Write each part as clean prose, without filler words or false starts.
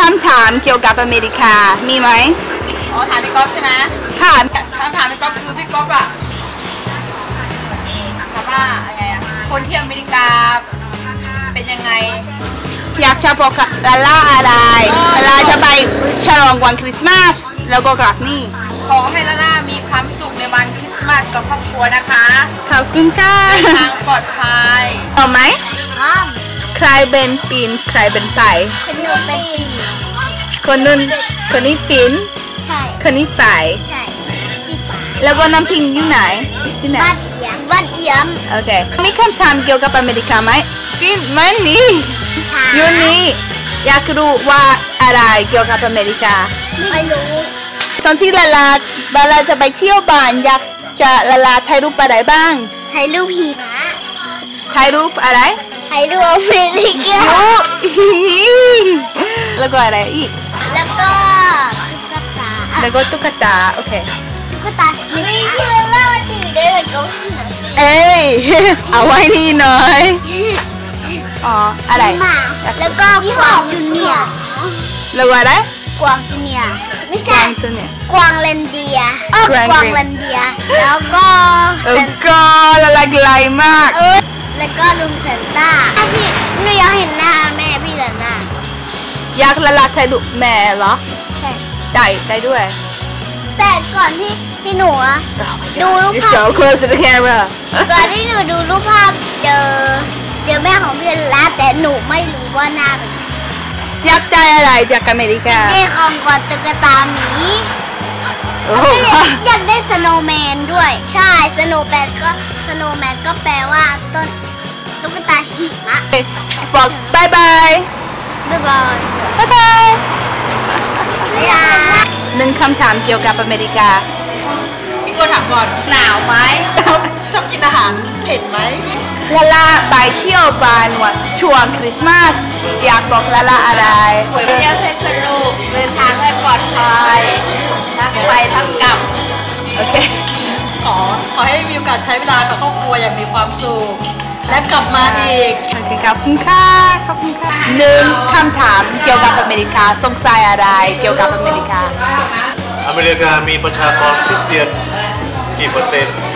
ำถามเกี่ยวกับอเมริกามีไหมอ๋อถามพี่ก๊อฟใช่ไหมค่ะคำถามพี่ก๊อฟคือพี่ก๊อฟอะถามว่าอะไรอะคนที่อเมริกาเป็นยังไงอยากจะบอกลาล่าอะไรลาล่าจะไปฉลองวันคริสต์มาสแล้วก็กลับนี่ขอให้ลาล่ามีความสุขในวันคริสต์มาสกับครอบครัวนะคะขอบคุณค่ะทางปลอดภัยเอาไหมใครเป็นปีนใครเป็นไปคนนึงเป็นปีนคนนึงคนนี้ปีนใช่คนนี้ไปใช่ที่ป่าแล้วก็น้ำพิงอยู่ไหนที่ไหนบ้านเอี่ยมโอเคมีคำถามเกี่ยวกับอเมริกาไหมปีนมันนี่อยู่นี่อยากรู้ว่าอะไรเกี่ยวกับอเมริกาไม่รู้ตอนที่ลาลาจะไปเที่ยวบ้านอยากจะลาถ่ายรูปอะไรบ้างถ่ายรูปหิมะถ่ายรูปอะไรถ่ายรูปอเมริกาแล้วก็อะไรอีกแล้วก็ตุ๊กตาโอเคตุ๊กตาที่ลาล่าถือได้เหมือนกันเอ้ยเอาไว้นี่หน่อยอ๋ออะไรแล้วก็กวางจูเนียร์แล้วอะไรกวางจูเนียร์ไม่ใช่กวางเลนเดียกวางเลนเดียแล้วก็ละลายไกลมากแล้วก็ลุงเซนต้าพี่หนูอยากเห็นหน้าแม่พี่แต่หน้าอยากละลายถ่ายรูปแม่เหรอใช่ได้ด้วยแต่ก่อนที่หนูดูรูปภาพ so close to the camera ก่อนที่หนูดูรูปภาพเจอแม่ของพี่ลาแต่หนูไม่รู้ว่าหน้าเป็นอยากได้อะไรจากอเมริกาได้ของกอดตุ๊กตาหมีอยากได้สโนว์แมนด้วยใช่สโนว์แมนก็แปลว่าต้นตุ๊กตาหิมะบอกบายหนึ่งคำถามเกี่ยวกับอเมริกาพี่ก็ถามก่อนหนาวไหมชอบกินอาหารเผ็ดไหมลาลาไปเที่ยวบ้านวันช่วงคริสต์มาสอยากบอกลาลาอะไรไปเที่ยวสนุกเดินทางให้ปลอดภัยทั้งไปทั้งกลับโอเคขอให้มีโอกาสใช้เวลากับครอบครัวอย่างมีความสุขและกลับมาอีกขอบคุณค่ะหนึ่งคำถามเกี่ยวกับอเมริกาสงสัยอะไรเกี่ยวกับอเมริกามีประชากรคริสเตียนกี่เปอร์เซ็นต์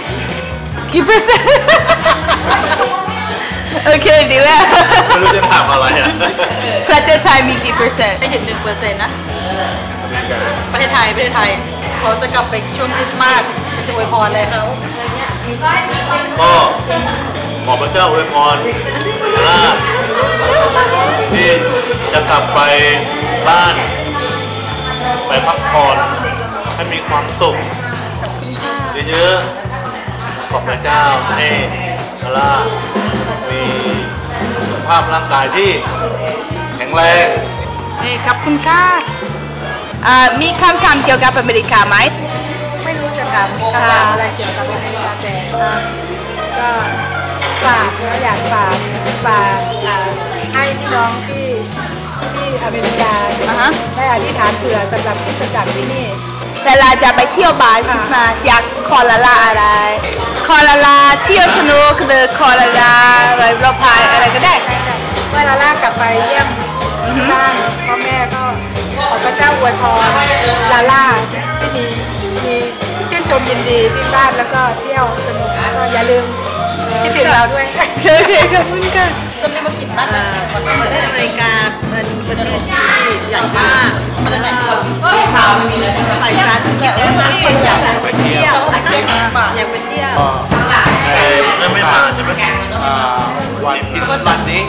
โอเคดีแล้วไม่รู้จะถามอะไรนะประเทศไทยมีกี่เปอร์เซ็นต์ไม่ถึง 1% นะประเทศไทยเขาจะกลับไปช่วงคริสต์มาสจะอวยพรอะไรเขาก็ขอพระเจ้าอวยพรลาที่จะกลับไปบ้านไปพักผ่อนให้มีความสุขเยอะๆขอบพระเจ้าให้ลามีสุขภาพร่างกายที่แข็งแรงขอบคุณค่ะมีคำถามเกี่ยวกับอเมริกาไหมไม่รู้จะถามคำถามอะไรเกี่ยวกับอเมริกาแต่ก็ฝากแล้วอยากฝากให้พี่น้องที่อเมริกาได้อธิษฐานเผื่อสำหรับคริสตจักรที่นี่แต่ลาจะไปเที่ยวบ้านคริสต์มาสอยากขอลาอะไรขอลาเที่ยวสนุกหรือขอลาอะไรเราพายอะไรก็ได้เมื่อลากลับไปเยี่ยมที่บ้านพ่อแม่ก็ขอพระเจ้าอวยพรลาที่มีชื่นชมยินดีที่บ้านแล้วก็เที่ยวสนุกแล้วก็อย่าลืมคิดถึงเราด้วยขอบคุณค่ะตอนนี้มากินบ้านประเทศอเมริกาเป็นประเทศที่ใหญ่มากแล้วก็ที่ทำใส่การคิดแล้วนะคนอยากไปเที่ยวอยากไปเที่ยวนั่นไม่มาจะเป็นวันคริสต์มาสนี้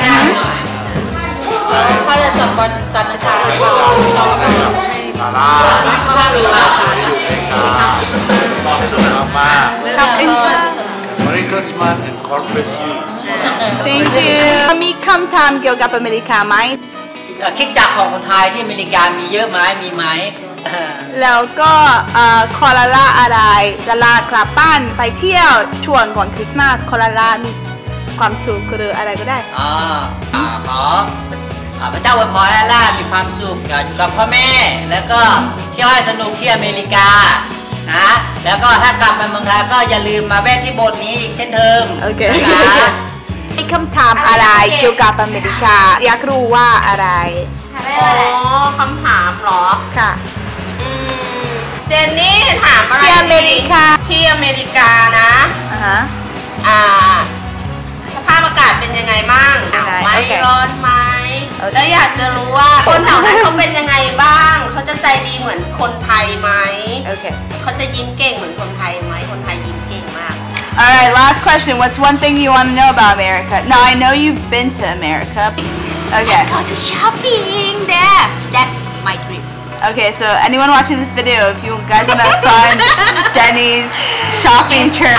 ถ้าจะจัดวันจันทร์เช้าเราก็ลาเข้าดูมีความสุขมากๆคริสต์มาส Merry Christmas and God bless you Thank you มีคำถามเกี่ยวกับอเมริกาไหมคิดจากของคนไทยที่อเมริกามีเยอะไหมมีไหมแล้วก็คอลาล่าอะไรลาลากลับบ้านไปเที่ยวช่วงก่อนคริสต์มาสคอลาล่ามีความสุขหรืออะไรก็ได้ขอพระเจ้าอวยพรให้ล่ามีความสุขอยู่กับพ่อแม่แล้วก็เที่ยวให้สนุกที่อเมริกานะแล้วก็ถ้ากลับมาเมืองไทยก็อย่าลืมมาแวะที่โบสถ์นี้อีกเช่นเดิมโอเคมีคำถามอะไรเกี่ยวกับอเมริกาอยากรู้ว่าอะไรคำถามเหรอค่ะเจนนี่ถามอะไรที่อเมริกาที่อเมริกานะฮะสภาพอากาศเป็นยังไงบ้างหนาวไหมโอเคร้อนไหมโอเคแล้วอยากจะรู้ว่าคนแถวนั้นเขาเป็นยังไงบ้างเขาจะใจดีเหมือนคนไทยไหมโอเคเขาจะยิ้มเก่งเหมือนคนไทยไหมคนไทยยิ้มเก่งมาก Alright, last question. What's one thing you want to know about America? Now, I know you've been to America. Okay. Go to shopping there. That's my dream. Okay, so anyone watching this video, if you guys want to find Jenny's shopping trip,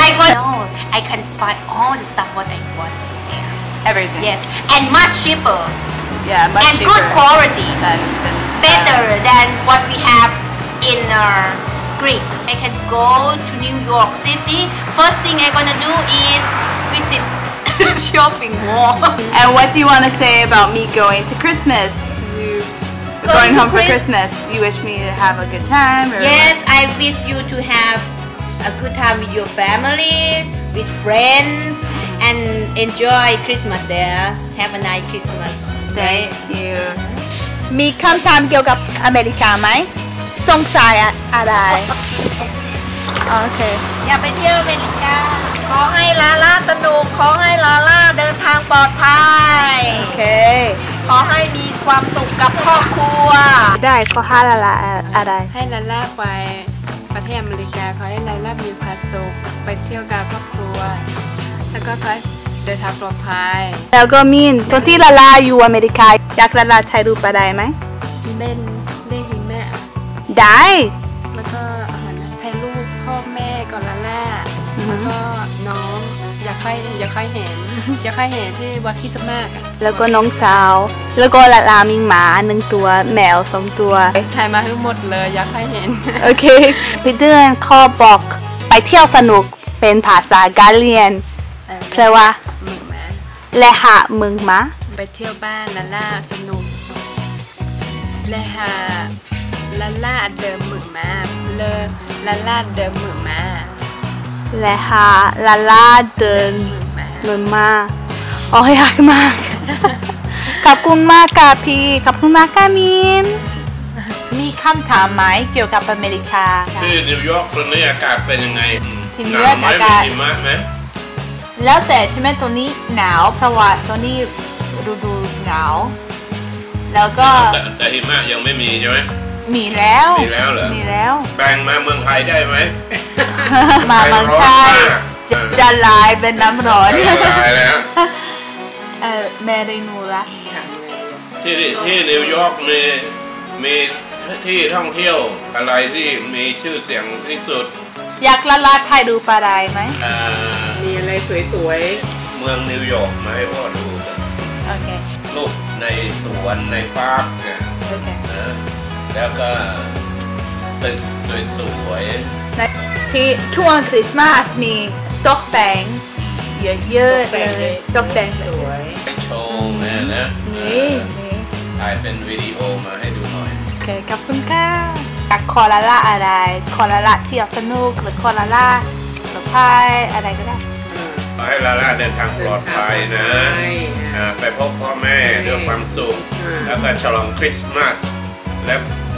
I can find all the stuff what I want there. everything. Yes, and much cheaper Yeah, much and cheaper good quality. than Better than what we have in Greek. I can go to New York City. First thing I'm gonna do is visit shopping mall. And what do you want to say about me going to Christmas? You going home for Christmas? You wish me to have a good time? Or Yes, I wish you to have a good time with your family, with friends, and enjoy Christmas there. Have a nice Christmas. Thank you. มีคำถามเกี่ยวกับอเมริกาไหมสงสัยอะไร โอเคอย่าไปเที่ยวอเมริกา ขอให้ลาล่าสนุก ขอให้ลาล่าเดินทางปลอดภัยโอเคขอให้มีความสุขกับครอบครัวได้ขอห้าละอะไรให้ลาล่าไปประเทศอเมริกาขอให้ลาล่ามีความสุขไปเที่ยวกับครอบครัว แล้วก็ขอให้เดินทางปลอดภัยแล้วก็มินตอนที่ลาลาอยู่อเมริกาอยากลาลาถ่ายรูปได้ไหมเล่นได้เห็นแม่ได้แล้วก็ถ่ายรูปพ่อแม่ก่อนลาล่าแล้วก็น้องอยากให้เห็นอยากให้เห็นที่วัดคริสต์มาสอะแล้วก็น้องสาว แล้วก็ลาลามีหมา1 ตัวแมว2 ตัวถ่ายมาทั้งหมดเลยอยากให้เห็นโอเคพี่เดือนขอบอกไปเที่ยวสนุกเป็นภาษากาเลียนแปลว่ามึงมาและหาเมืองมาไปเที่ยวบ้านลาล่าสนุกและหาลาล่าเดิมมึงมาเลอลาล่าเดิมมึงมาและหาลาลาเดินมึงมาเมืองมาโอ้ยยากมาก ขอบคุณมากค่ะพี่ขอบคุณมากค่ะมินมีคำถามไหมเกี่ยวกับอเมริกาที่นิวยอร์กตอนนี้อากาศเป็นยังไงที่หนินาววยอร์กไหมอามีกาศหิมะไหมแล้วแต่ใช่ไหมตัวนี้หนาวเพราะว่าตัวนี้ฤดูหนาวแล้วก็แต่หิมะยังไม่มีใช่ไหมมีแล้วมีแล้วเหรอมีแล้วแปลงมาเมืองไทยได้ไหมมาเมืองไทยจะลายเป็นน้ำร้อนตายแล้วแม่ได้นูละที่นิวยอร์กมีที่ท่องเที่ยวอะไรที่มีชื่อเสียงที่สุดอยากละลาไทยดูปลาได้ไหมมีอะไรสวยเมืองนิวยอร์กมาให้พ่อดูกันโอเครูปในสวนในพาร์คนะโอเคแล้วก็ตึกสวยในที่ช่วงคริสต์มาสมีตกแต่งเยอะๆเลยตกแต่งสวยๆไปโชว์นะนี่ถ่ายเป็นวิดีโอมาให้ดูหน่อยโอเคขอบคุณค่ะอยากคอลาล่าอะไรคอลาล่าเที่ยวสนุกหรือคอลาล่าสะพายอะไรก็ได้ขอให้ลาล่าเดินทางปลอดภัยนะไปพบพ่อแม่ด้วยความสุข แล้วก็ฉลองคริสต์มาสและ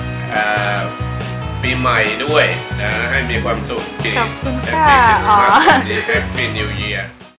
ปีใหม่ด้วยนะให้มีความสุขขอบคุณค่ะ Happy Christmas Happy New Year